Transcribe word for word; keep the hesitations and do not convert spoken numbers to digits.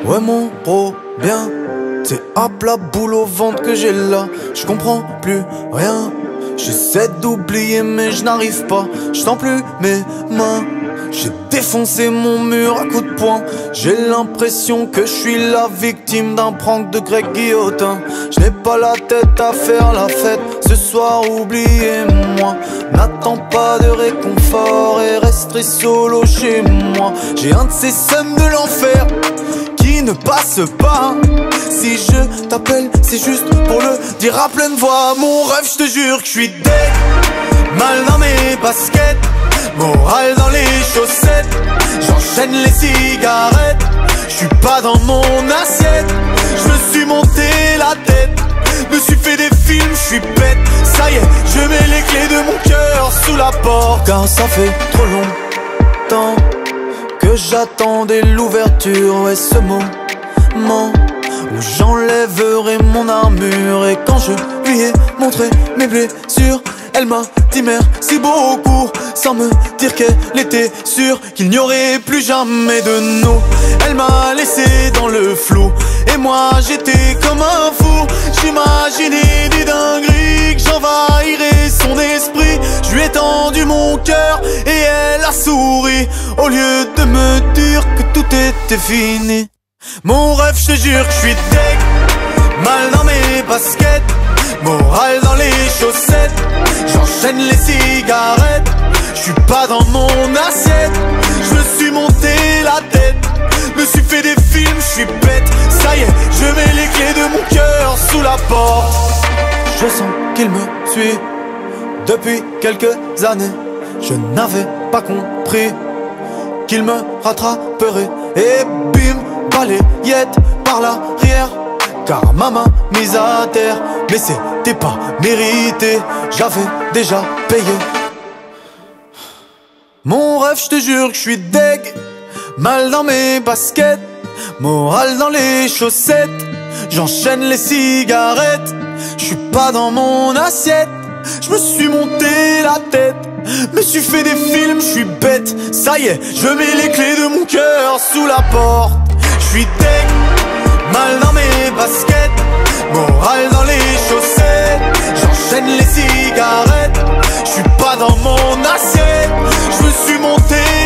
Ouais mon gros bien, c'est à plat boule au ventre que j'ai là. Je comprends plus rien. J'essaie d'oublier mais je n'arrive pas. Je sens plus mes mains. J'ai défoncé mon mur à coups de poing. J'ai l'impression que je suis la victime d'un prank de Greg Guillotin. Je n'ai pas la tête à faire la fête. Ce soir oubliez-moi. N'attends pas de réconfort et resterai solo chez moi. J'ai un de ces seums de l'enfer qui ne passe pas. Si je t'appelle c'est juste pour le dire à pleine voix. Mon rêve je te jure que je suis dead. Mal dans mes baskets, morale dans les chaussettes. J'enchaîne les cigarettes. Je suis pas dans mon assiette. Je me suis monté la tête. Me suis fait des films, je suis bête. Ça y est, je mets les clés de mon cœur sous la porte. Car ça fait trop longtemps que j'attendais l'ouverture. Et ce moment où j'enlèverai mon armure. Et quand je lui ai montré mes blessures, elle m'a dit merci beaucoup, sans me dire qu'elle était sûre qu'il n'y aurait plus jamais de nous. Elle m'a laissé dans le flou, et moi j'étais comme un fou. J'imaginais des dingueries, que j'envahirais son esprit. Je lui ai tendu mon cœur et elle a souri, au lieu de me dire que tout était fini. Mon rêve, je te jure que je suis deg. Mal dans mes baskets, morale dans les chaussettes. J'enchaîne les cigarettes. Je suis pas dans mon assiette. Je me suis monté la tête. Me suis fait des films, je suis bête. Ça y est, je mets les clés de mon cœur sous la porte. Je sens qu'il me suit depuis quelques années. Je n'avais pas compris qu'il me rattraperait. Et bim, balayette par l'arrière, car maman mise à terre. Mais c'était pas mérité, j'avais déjà payé. Mon rêve, je te jure que je suis deg. Mal dans mes baskets, morale dans les chaussettes. J'enchaîne les cigarettes. Je suis pas dans mon assiette. Je me suis monté la tête. Me suis fait des films, je suis bête. Ça y est, je mets les clés de mon cœur sous la porte. Je suis deg. Mal dans mes baskets, morale dans les chaussettes. J'enchaîne les cigarettes. Je suis pas dans mon assiette. Je me suis monté